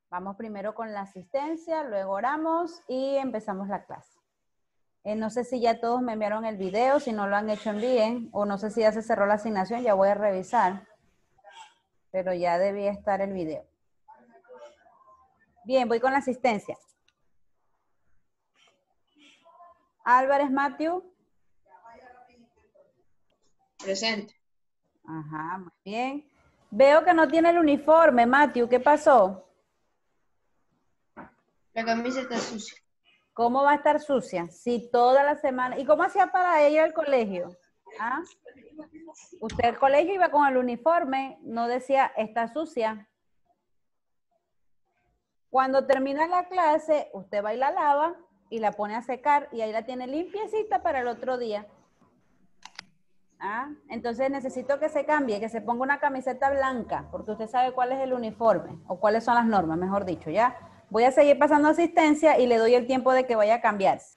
Vamos primero con la asistencia, luego oramos y empezamos la clase. No sé si ya todos me enviaron el video, si no lo han hecho envíen, o no sé si ya se cerró la asignación, ya voy a revisar, pero ya debía estar el video. Bien, voy con la asistencia. Álvarez Matthew. Presente. Ajá, muy bien. Veo que no tiene el uniforme, Matthew, ¿qué pasó? La camisa está sucia. ¿Cómo va a estar sucia? Si toda la semana... ¿Y cómo hacía para ella al colegio? ¿Ah? Usted al colegio iba con el uniforme, no decía, está sucia. Cuando termina la clase, usted va y la lava y la pone a secar y ahí la tiene limpiecita para el otro día. ¿Ah? Entonces necesito que se cambie, que se ponga una camiseta blanca, porque usted sabe cuál es el uniforme, o cuáles son las normas, mejor dicho, ¿ya? Voy a seguir pasando asistencia y le doy el tiempo de que vaya a cambiarse.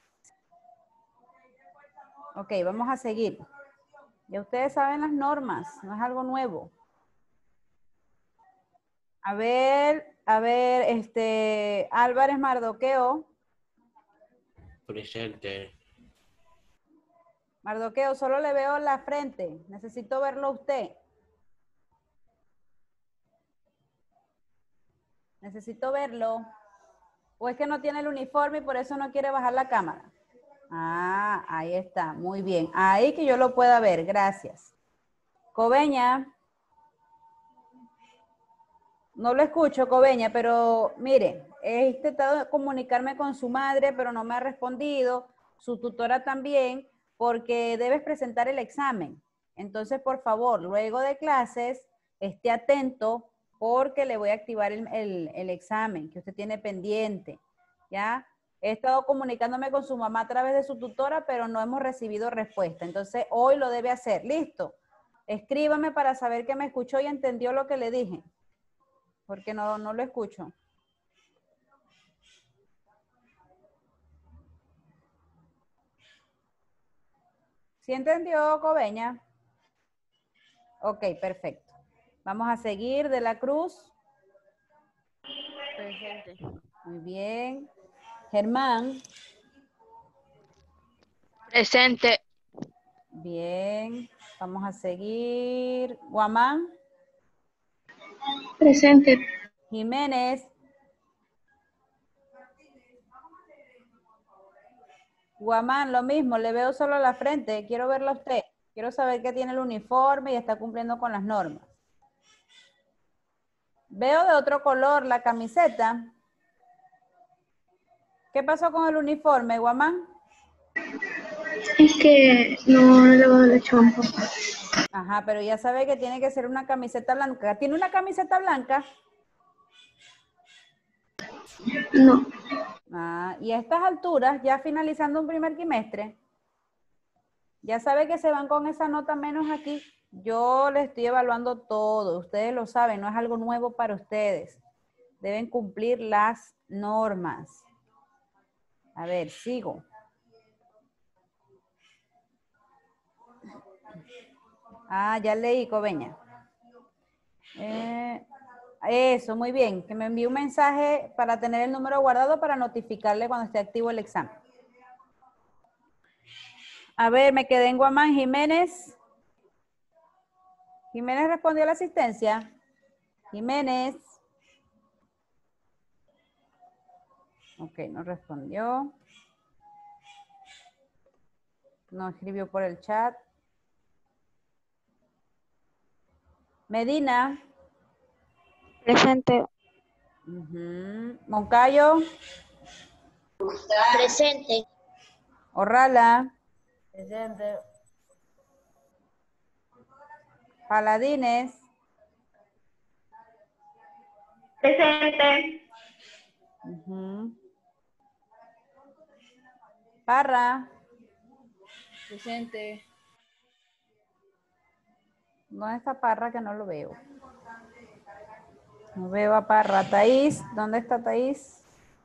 Ok, vamos a seguir. Ya ustedes saben las normas, no es algo nuevo. A ver, Álvarez Mardoqueo. Presente. Mardoqueo, solo le veo la frente. Necesito verlo a usted. Necesito verlo. ¿O es que no tiene el uniforme y por eso no quiere bajar la cámara? Ah, ahí está. Muy bien. Ahí que yo lo pueda ver. Gracias. Cobeña. No lo escucho, Cobeña, pero mire, he intentado comunicarme con su madre, pero no me ha respondido. Su tutora también, porque debes presentar el examen. Entonces, por favor, luego de clases, esté atento porque le voy a activar el examen que usted tiene pendiente, ¿ya? He estado comunicándome con su mamá a través de su tutora, pero no hemos recibido respuesta. Entonces, hoy lo debe hacer. ¿Listo? Escríbame para saber que me escuchó y entendió lo que le dije, porque no lo escucho. ¿Sí entendió, Cobeña? Ok, perfecto. Vamos a seguir de la Cruz. Presente. Muy bien. Germán. Presente. Bien. Vamos a seguir. Guamán. Presente. Jiménez. Guamán, lo mismo, le veo solo la frente. Quiero verlo a usted. Quiero saber que tiene el uniforme y está cumpliendo con las normas. Veo de otro color la camiseta. ¿Qué pasó con el uniforme, Guamán? Es que no he lavado la chompa. Ajá, pero ya sabe que tiene que ser una camiseta blanca. ¿Tiene una camiseta blanca? No. Ah, y a estas alturas, ya finalizando un primer trimestre, ya sabe que se van con esa nota menos aquí. Yo les estoy evaluando todo, ustedes lo saben, no es algo nuevo para ustedes. Deben cumplir las normas. A ver, sigo. Ah, ya leí, Cobeña. Eso, muy bien. Que me envíe un mensaje para tener el número guardado para notificarle cuando esté activo el examen. A ver, me quedé en Guamán. Jiménez. Jiménez respondió a la asistencia. Jiménez. Ok, no respondió. No escribió por el chat. Medina. Presente. Moncayo. Presente. Orrala. Presente. Paladines. Presente. Parra. Presente. ¿Dónde está Parra que no lo veo? No veo a Parra. Taís. ¿Dónde está Taís?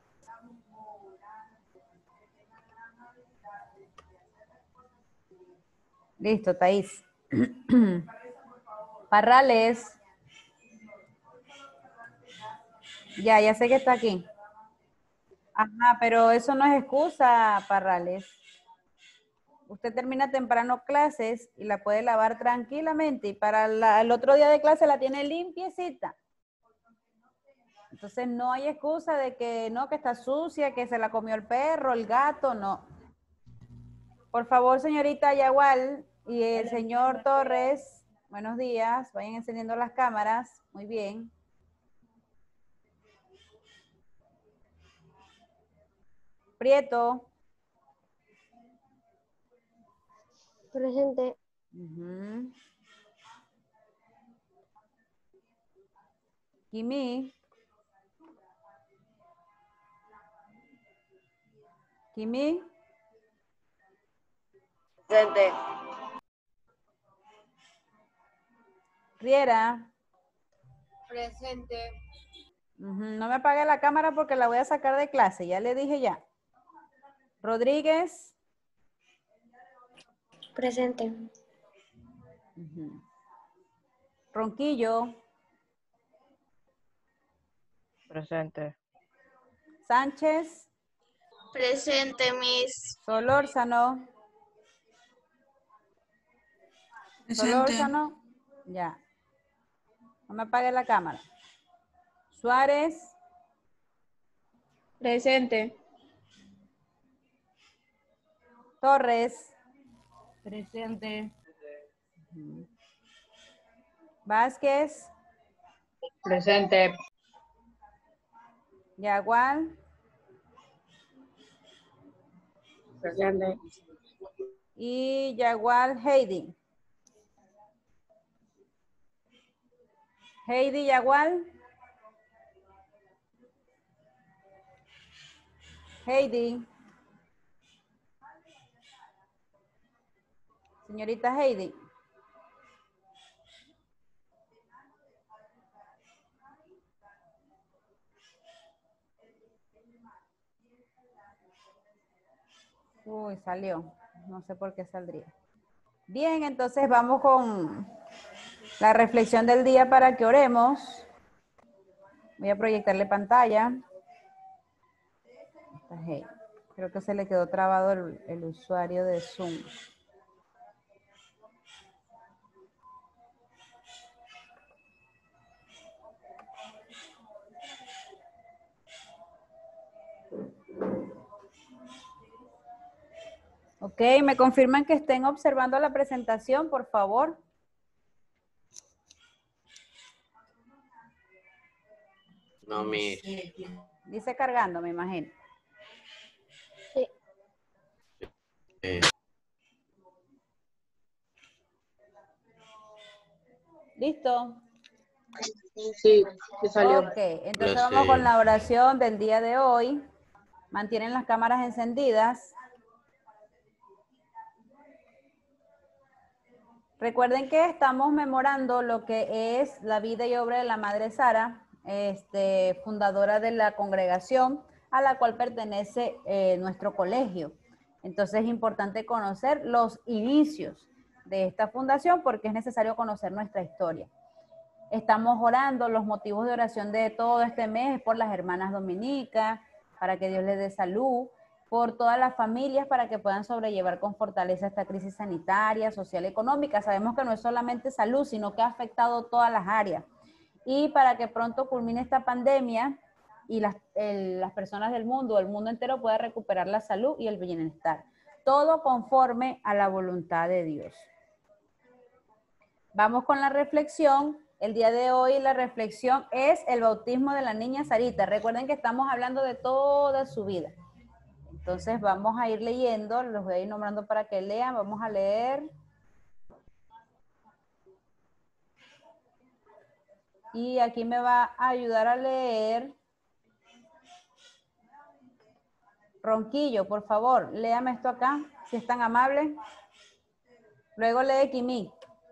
Listo, Taís. Parrales. Ya sé que está aquí. Ajá, pero eso no es excusa, Parrales. Usted termina temprano clases y la puede lavar tranquilamente y para el otro día de clase la tiene limpiecita. Entonces no hay excusa de que no, que está sucia, que se la comió el perro, el gato, no. Por favor, señorita Yagual y el señor Torres, buenos días, vayan encendiendo las cámaras. Muy bien. Prieto. Presente. Uh-huh. Kimi. Kimi. Presente. Riera. Presente. No me apague la cámara porque la voy a sacar de clase, ya le dije ya. Rodríguez. Presente. Ronquillo. Presente. Sánchez. Presente, Miss. Solórzano. Presente. Solórzano. Ya. No me apague la cámara. Suárez. Presente. Torres. Presente. Vázquez. Presente. Yagual. Presente. Y Yagual Heidi. Heidi Yagual. Heidi. Señorita Heidi. Uy, salió. No sé por qué saldría. Bien, entonces vamos con la reflexión del día para que oremos. Voy a proyectarle pantalla. Creo que se le quedó trabado el usuario de Zoom. Ok, ¿me confirman que estén observando la presentación, por favor? No, Miss. Dice cargando, me imagino. Sí. ¿Listo? Sí, sí salió. Ok, entonces vamos con la oración del día de hoy. Mantienen las cámaras encendidas. Recuerden que estamos memorando lo que es la vida y obra de la Madre Sara, fundadora de la congregación a la cual pertenece nuestro colegio. Entonces es importante conocer los inicios de esta fundación porque es necesario conocer nuestra historia. Estamos orando, los motivos de oración de todo este mes es por las hermanas dominicas, para que Dios les dé salud, por todas las familias para que puedan sobrellevar con fortaleza esta crisis sanitaria, social, económica. Sabemos que no es solamente salud, sino que ha afectado todas las áreas. Y para que pronto culmine esta pandemia y las personas del mundo, el mundo entero pueda recuperar la salud y el bienestar. Todo conforme a la voluntad de Dios. Vamos con la reflexión. El día de hoy la reflexión es el bautismo de la niña Sarita. Recuerden que estamos hablando de toda su vida. Entonces vamos a ir leyendo, los voy a ir nombrando para que lean. Vamos a leer. Y aquí me va a ayudar a leer Ronquillo, por favor, léame esto acá, si es tan amable. Luego lee Kimi.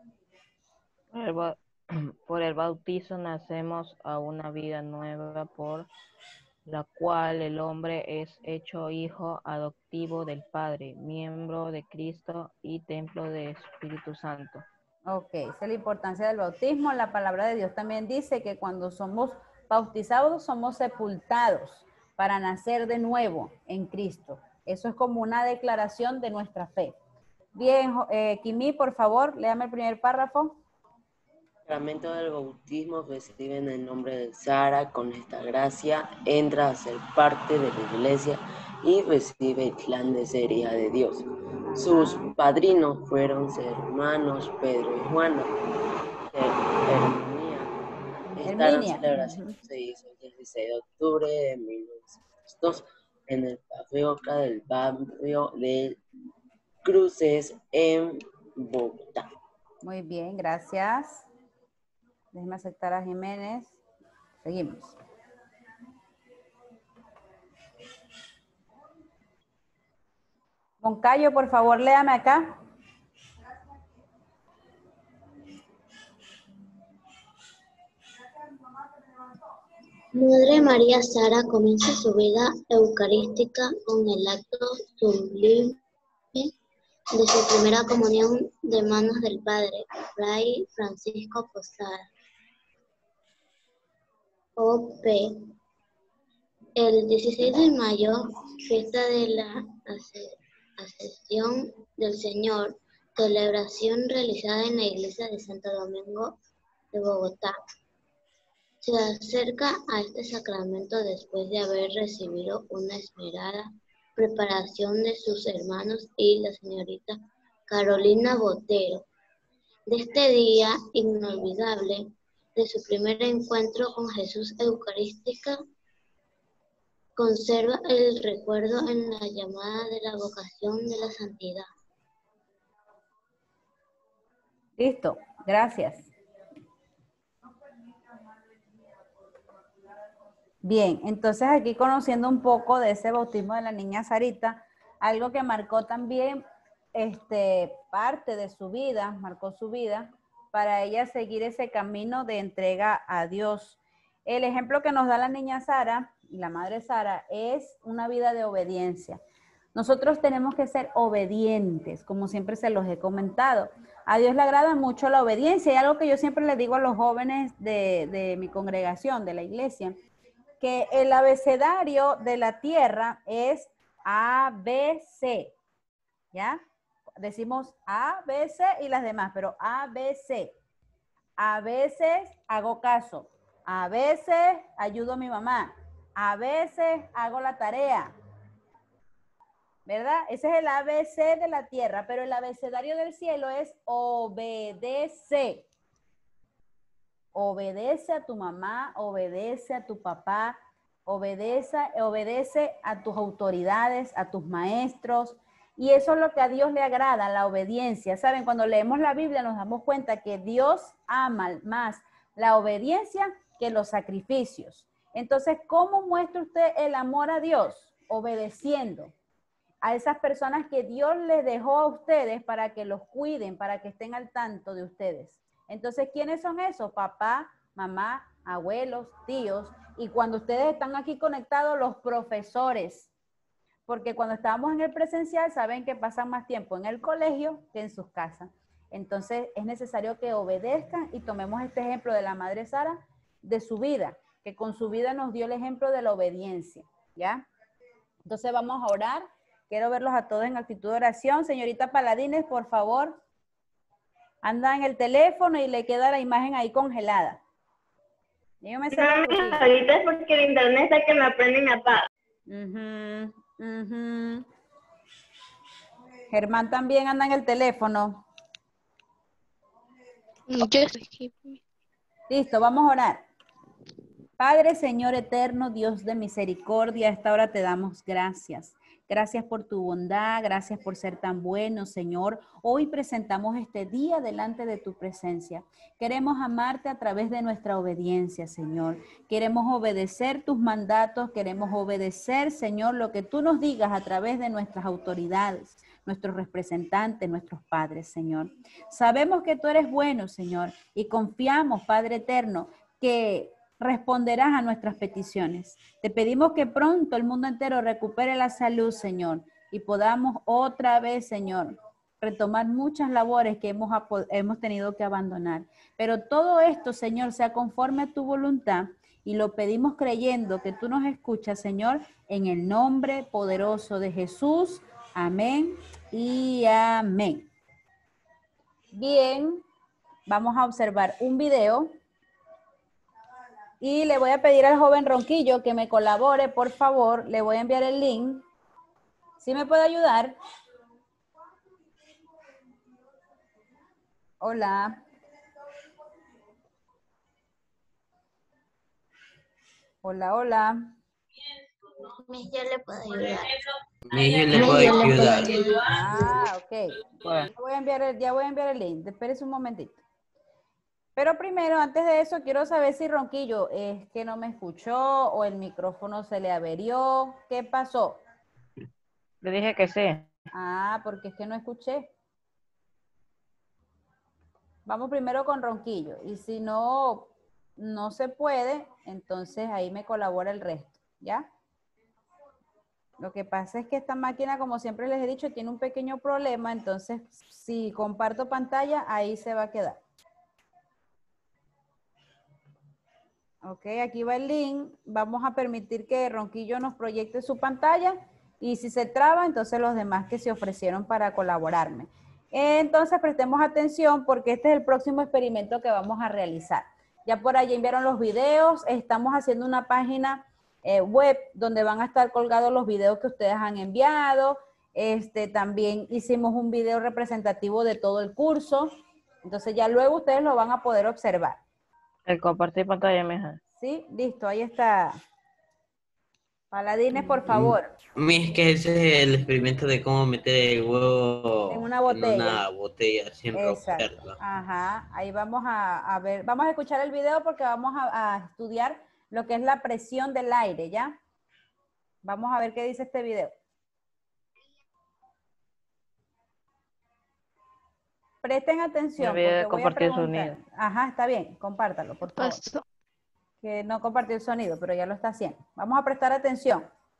Por el bautizo nacemos a una vida nueva por la cual el hombre es hecho hijo adoptivo del Padre, miembro de Cristo y templo del Espíritu Santo. Ok, esa es la importancia del bautismo. La palabra de Dios también dice que cuando somos Bautizados somos sepultados para nacer de nuevo en Cristo. Eso es como una declaración de nuestra fe. Bien, Kimi, por favor, léame el primer párrafo. El sacramento del bautismo recibe en el nombre de Sara. Con esta gracia entra a ser parte de la iglesia y recibe el clan de ser hija de Dios. Sus padrinos fueron sus hermanos Pedro y Juana. Esta celebración se hizo el 16 de octubre de 1902 en el parroquia del barrio de Cruces en Bogotá. Muy bien, gracias. Déjeme aceptar a Jiménez. Seguimos. Moncayo, por favor, léame acá. Madre María Sara comienza su vida eucarística con el acto sublime de su primera comunión de manos del Padre, Fray Francisco Posada, O.P. El 16 de mayo, fiesta de la Ascensión del Señor, celebración realizada en la iglesia de Santo Domingo de Bogotá. Se acerca a este sacramento después de haber recibido una esmerada preparación de sus hermanos y la señorita Carolina Botero. De este día inolvidable, de su primer encuentro con Jesús Eucarística, conserva el recuerdo en la llamada de la vocación de la santidad. Listo, gracias. Bien, entonces aquí conociendo un poco de ese bautismo de la niña Sarita, algo que marcó también parte de su vida, marcó su vida, para ella seguir ese camino de entrega a Dios. El ejemplo que nos da la niña Sara y la madre Sara es una vida de obediencia. Nosotros tenemos que ser obedientes, como siempre se los he comentado. A Dios le agrada mucho la obediencia y algo que yo siempre les digo a los jóvenes de mi congregación, de la iglesia, que el abecedario de la tierra es ABC, ¿ya? Decimos ABC y las demás, pero ABC. A veces hago caso, a veces ayudo a mi mamá, a veces hago la tarea, ¿verdad? Ese es el ABC de la tierra, pero el abecedario del cielo es obedece. Obedece a tu mamá, obedece a tu papá, obedece a tus autoridades, a tus maestros. Y eso es lo que a Dios le agrada, la obediencia. ¿Saben? Cuando leemos la Biblia nos damos cuenta que Dios ama más la obediencia que los sacrificios. Entonces, ¿cómo muestra usted el amor a Dios? Obedeciendo a esas personas que Dios les dejó a ustedes para que los cuiden, para que estén al tanto de ustedes. Entonces, ¿quiénes son esos? Papá, mamá, abuelos, tíos. Y cuando ustedes están aquí conectados, los profesores. Porque cuando estábamos en el presencial, saben que pasan más tiempo en el colegio que en sus casas. Entonces, es necesario que obedezcan y tomemos este ejemplo de la madre Sara, de su vida, que con su vida nos dio el ejemplo de la obediencia, ¿ya? Entonces, vamos a orar. Quiero verlos a todos en actitud de oración. Señorita Paladines, por favor. Anda en el teléfono y le queda la imagen ahí congelada. Dígame si ahorita es porque el internet está que me prende y me apaga. Germán también anda en el teléfono. Listo, vamos a orar. Padre, Señor eterno, Dios de misericordia, a esta hora te damos gracias. Gracias por tu bondad, gracias por ser tan bueno, Señor. Hoy presentamos este día delante de tu presencia. Queremos amarte a través de nuestra obediencia, Señor. Queremos obedecer tus mandatos, queremos obedecer, Señor, lo que tú nos digas a través de nuestras autoridades, nuestros representantes, nuestros padres, Señor. Sabemos que tú eres bueno, Señor, y confiamos, Padre eterno, que responderás a nuestras peticiones. Te pedimos que pronto el mundo entero recupere la salud, Señor, y podamos otra vez, Señor, retomar muchas labores que hemos tenido que abandonar. Pero todo esto, Señor, sea conforme a tu voluntad y lo pedimos creyendo que tú nos escuchas, Señor, en el nombre poderoso de Jesús. Amén y amén. Bien, vamos a observar un video y le voy a pedir al joven Ronquillo que me colabore, por favor. Le voy a enviar el link. ¿Sí me puede ayudar? Hola. Hola, hola. Miss, yo le puedo ayudar. Miguel le puede ayudar. Ah, ok. Bueno. Ya voy a enviar el link. Espérese un momentito. Pero primero, antes de eso, quiero saber si Ronquillo es que no me escuchó o el micrófono se le averió. ¿Qué pasó? Le dije que sí. Ah, porque es que no escuché. Vamos primero con Ronquillo. Y si no se puede, entonces ahí me colabora el resto. ¿Ya? Lo que pasa es que esta máquina, como siempre les he dicho, tiene un pequeño problema. Entonces, si comparto pantalla, ahí se va a quedar. Ok, aquí va el link. Vamos a permitir que Ronquillo nos proyecte su pantalla y si se traba, entonces los demás que se ofrecieron para colaborarme. Entonces prestemos atención porque este es el próximo experimento que vamos a realizar. Ya por allí enviaron los videos. Estamos haciendo una página web donde van a estar colgados los videos que ustedes han enviado. También hicimos un video representativo de todo el curso. Entonces ya luego ustedes lo van a poder observar. El compartir pantalla, mija. Sí, listo, ahí está. Paladines, por favor. Es que ese es el experimento de cómo meter el huevo En una botella. en una botella sin Exacto. romperla. Ajá, ahí vamos a ver, vamos a escuchar el video porque vamos a estudiar lo que es la presión del aire, ¿ya? Vamos a ver qué dice este video. Presten atención. Me olvidé de porque voy a compartir preguntar. sonido. Ajá, está bien, compártalo, por favor. Que no compartió el sonido, pero ya lo está haciendo. Vamos a prestar atención.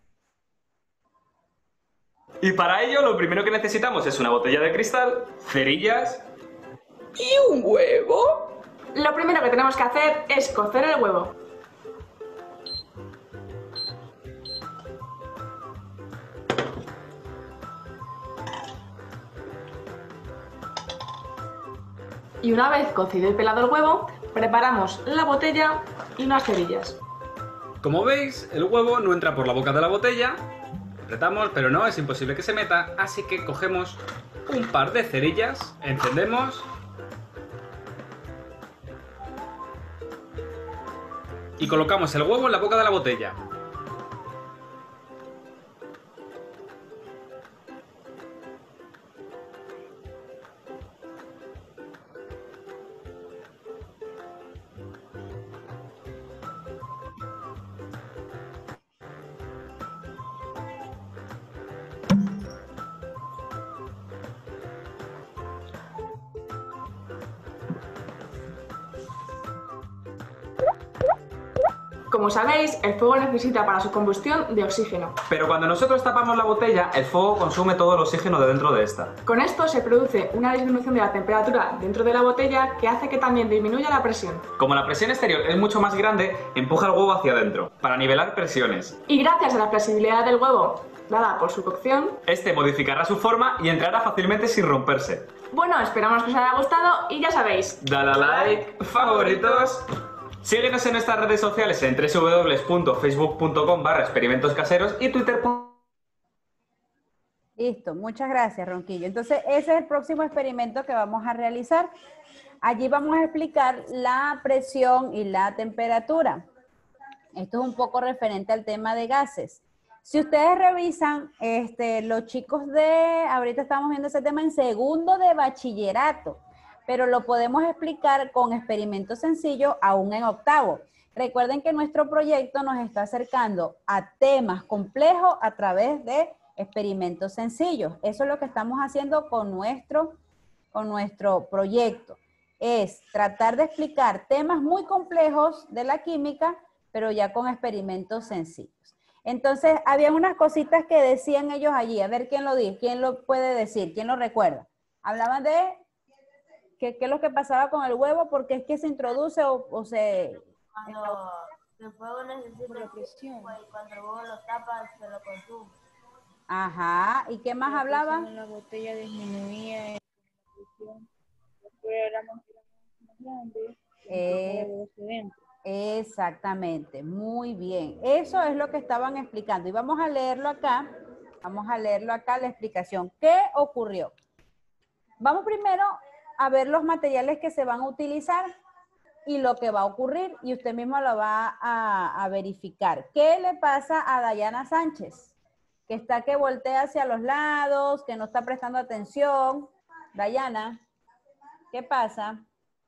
Y para ello lo primero que necesitamos es una botella de cristal, cerillas y un huevo. Lo primero que tenemos que hacer es cocer el huevo. Y una vez cocido y pelado el huevo, preparamos la botella y unas cerillas. Como veis, el huevo no entra por la boca de la botella. Apretamos, pero no, es imposible que se meta, así que cogemos un par de cerillas, encendemos y colocamos el huevo en la boca de la botella. Como sabéis, el fuego necesita para su combustión de oxígeno. Pero cuando nosotros tapamos la botella, el fuego consume todo el oxígeno de dentro de esta. Con esto se produce una disminución de la temperatura dentro de la botella que hace que también disminuya la presión. Como la presión exterior es mucho más grande, empuja el huevo hacia adentro, para nivelar presiones. Y gracias a la flexibilidad del huevo, dada por su cocción, Este modificará su forma y entrará fácilmente sin romperse. bueno, esperamos que os haya gustado y ya sabéis. Dale a like, favoritos. Síguenos en nuestras redes sociales en www.facebook.com/experimentoscaseros y Twitter. Listo, muchas gracias, Ronquillo. Entonces, ese es el próximo experimento que vamos a realizar. Allí vamos a explicar la presión y la temperatura. Esto es un poco referente al tema de gases. Si ustedes revisan, los chicos ahorita estamos viendo ese tema en segundo de bachillerato, pero lo podemos explicar con experimentos sencillos aún en octavo. Recuerden que nuestro proyecto nos está acercando a temas complejos a través de experimentos sencillos. Eso es lo que estamos haciendo con nuestro proyecto. Es tratar de explicar temas muy complejos de la química, pero ya con experimentos sencillos. Entonces, había unas cositas que decían ellos allí. A ver quién lo dice, quién lo puede decir, quién lo recuerda. Hablaban de qué es lo que pasaba con el huevo, porque es que se introduce o se... El fuego necesita presión. Y cuando el huevo lo tapa, se lo consume. Ajá. ¿Y qué más hablaba? La botella disminuía la presión. Después era más grande. Exactamente, muy bien. Eso es lo que estaban explicando. Y vamos a leerlo acá. Vamos a leerlo acá, la explicación. ¿Qué ocurrió? Vamos primero a ver los materiales que se van a utilizar y lo que va a ocurrir. Y usted mismo lo va a verificar. ¿Qué le pasa a Dayana Sánchez? Que está que voltea hacia los lados, que no está prestando atención. Dayana, ¿qué pasa?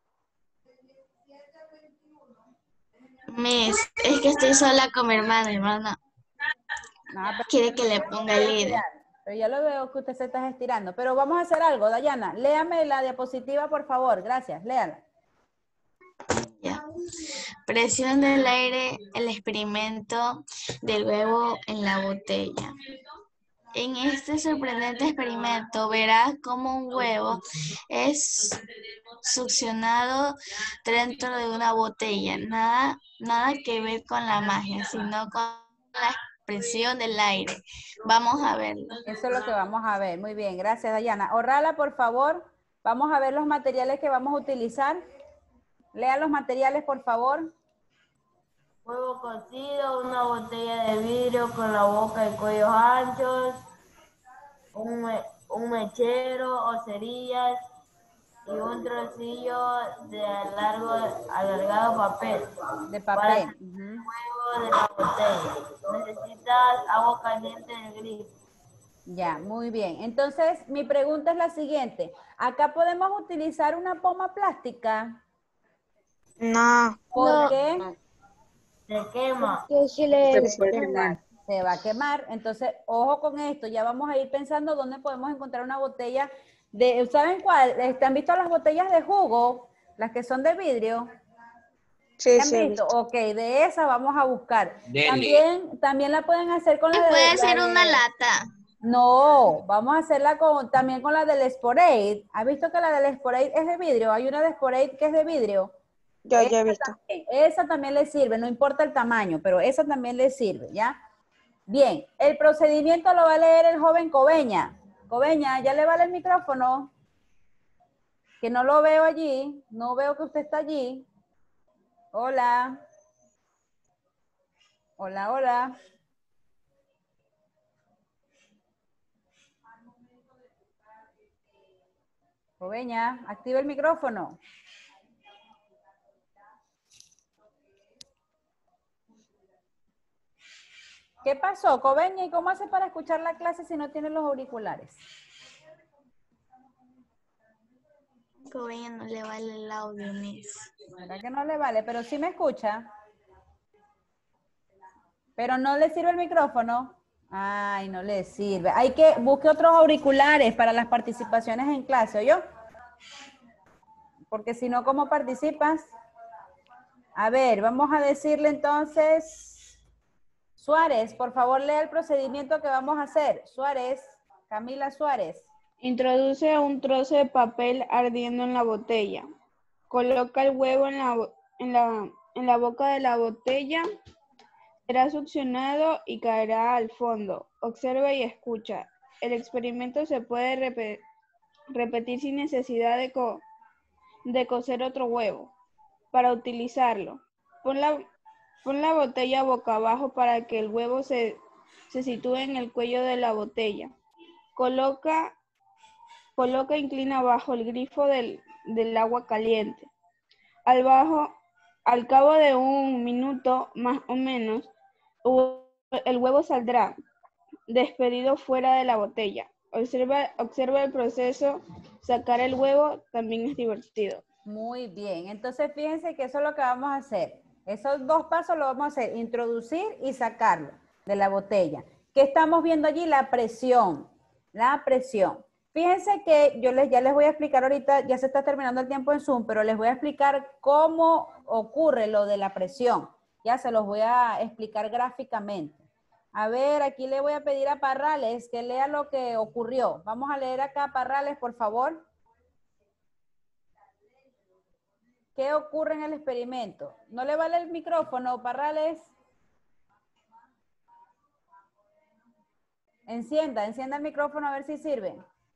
Miss, es que estoy sola con mi hermana. Quiere que le ponga el líder. Pero ya lo veo que usted se está estirando. Pero vamos a hacer algo, Dayana. Léame la diapositiva, por favor. Gracias, léala. Ya. Presión del aire, el experimento del huevo en la botella. En este sorprendente experimento verás cómo un huevo es succionado dentro de una botella. Nada que ver con la magia, sino con la presión del aire. Vamos a verlo. Eso es lo que vamos a ver. Muy bien, gracias, Dayana. Orrala, por favor. Vamos a ver los materiales que vamos a utilizar. Lea los materiales, por favor. Huevo cocido, una botella de vidrio con la boca y cuellos anchos, un mechero o cerillas y un trocillo de alargado papel. De papel. Para el huevo de la botella. Necesitas agua caliente del grifo. Ya, muy bien. Entonces, mi pregunta es la siguiente. ¿Acá podemos utilizar una poma plástica? No. ¿Por qué? Se quema. Se va a quemar. Entonces, ojo con esto. Ya vamos a ir pensando dónde podemos encontrar una botella de... ¿Saben cuál? ¿Han visto las botellas de jugo? Las que son de vidrio. Sí, ¿Han visto? Ok, de esa vamos a buscar. Dele. También la pueden hacer con la de... Puede ser una lata. No, vamos a hacerla también con la del Sporade. ¿Has visto que la del Sporade es de vidrio? Hay una de Sporade que es de vidrio. Ya he visto. Esa también le sirve, no importa el tamaño, pero esa también le sirve, ¿ya? Bien, el procedimiento lo va a leer el joven Coveña. Coveña, ¿ya le vale el micrófono? Que no lo veo allí, no veo que usted está allí. Hola. Hola, hola. Coveña, activa el micrófono. ¿Qué pasó, Coveña? ¿Y cómo hace para escuchar la clase si no tiene los auriculares? Coveña no le vale el audio, Miss. ¿Verdad que no le vale? Pero sí me escucha. Pero no le sirve el micrófono. Ay, no le sirve. Hay que busque otros auriculares para las participaciones en clase, ¿oyó? Porque si no, ¿cómo participas? A ver, vamos a decirle entonces... Suárez, por favor, lea el procedimiento que vamos a hacer. Suárez, Camila Suárez. Introduce un trozo de papel ardiendo en la botella. Coloca el huevo en la boca de la botella. Será succionado y caerá al fondo. Observa y escucha. El experimento se puede repetir sin necesidad de cocer otro huevo. Para utilizarlo, pon la botella boca abajo para que el huevo se sitúe en el cuello de la botella. Coloca e inclina bajo el grifo del agua caliente. Al cabo de un minuto, más o menos, el huevo saldrá despedido fuera de la botella. Observa el proceso. Sacar el huevo también es divertido. Muy bien. Entonces, fíjense que eso es lo que vamos a hacer. Esos dos pasos lo vamos a hacer. Introducir y sacarlo de la botella. ¿Qué estamos viendo allí? La presión. La presión. Fíjense que yo ya les voy a explicar ahorita, ya se está terminando el tiempo en Zoom, pero les voy a explicar cómo ocurre lo de la presión. Ya se los voy a explicar gráficamente. A ver, aquí le voy a pedir a Parrales que lea lo que ocurrió. Vamos a leer acá, Parrales, por favor. ¿Qué ocurre en el experimento? ¿No le vale el micrófono, Parrales? Encienda el micrófono a ver si sirve.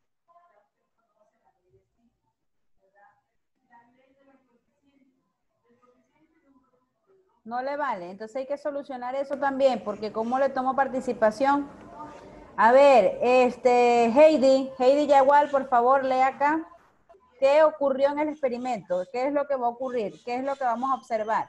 No le vale, entonces hay que solucionar eso también, porque ¿cómo le tomo participación? A ver, Heidi Yagual, por favor, lea acá. ¿Qué ocurrió en el experimento? ¿Qué es lo que va a ocurrir? ¿Qué es lo que vamos a observar?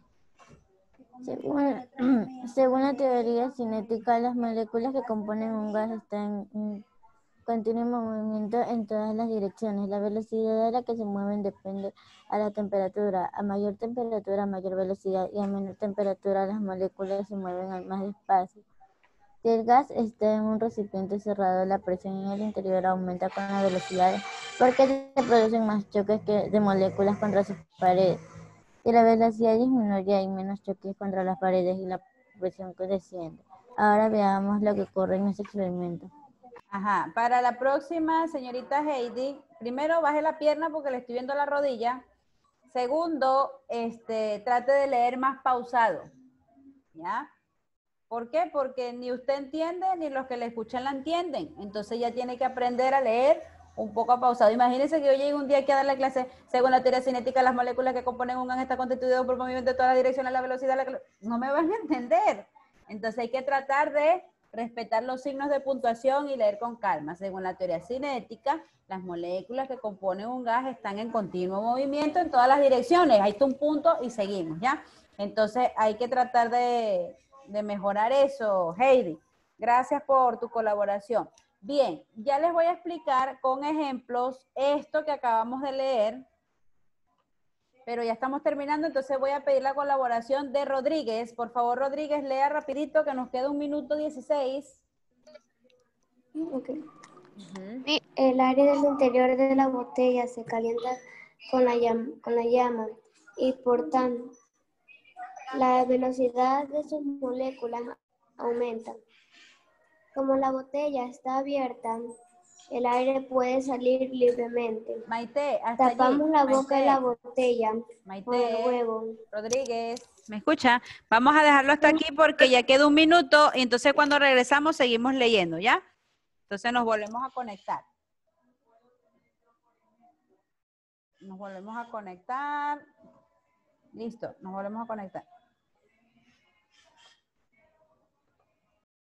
Según la teoría cinética, las moléculas que componen un gas están en continuo movimiento en todas las direcciones. La velocidad a la que se mueven depende a la temperatura. A mayor temperatura, mayor velocidad, y a menor temperatura las moléculas se mueven más despacio. Si el gas está en un recipiente cerrado, la presión en el interior aumenta con la velocidad porque se producen más choques de moléculas contra sus paredes. Si la velocidad disminuye, hay menos choques contra las paredes y la presión desciende. Ahora veamos lo que ocurre en este experimento. Ajá, para la próxima, señorita Heidi, primero baje la pierna porque le estoy viendo la rodilla. Segundo, trate de leer más pausado, ¿ya? ¿Por qué? Porque ni usted entiende, ni los que le escuchan la entienden. Entonces ya tiene que aprender a leer un poco pausado. Imagínense que yo llegue un día aquí a dar la clase, según la teoría cinética, las moléculas que componen un gas están constituidas por movimiento de todas las direcciones, la velocidad, no me van a entender. Entonces hay que tratar de respetar los signos de puntuación y leer con calma. Según la teoría cinética, las moléculas que componen un gas están en continuo movimiento en todas las direcciones. Ahí está un punto y seguimos, ¿ya? Entonces hay que tratar de mejorar eso, Heidi. Gracias por tu colaboración. Bien, ya les voy a explicar con ejemplos esto que acabamos de leer, pero ya estamos terminando, entonces voy a pedir la colaboración de Rodríguez. Por favor, Rodríguez, lea rapidito que nos queda 1 minuto 16. Ok. El aire del interior de la botella se calienta con la llama y por tanto la velocidad de sus moléculas aumenta. Como la botella está abierta, el aire puede salir libremente. Maite, hasta tapamos allí. la boca de la botella Maite, con el huevo. Rodríguez, ¿me escucha? Vamos a dejarlo hasta aquí porque ya queda 1 minuto y entonces cuando regresamos seguimos leyendo, ¿ya? Entonces nos volvemos a conectar. Nos volvemos a conectar. Listo, nos volvemos a conectar.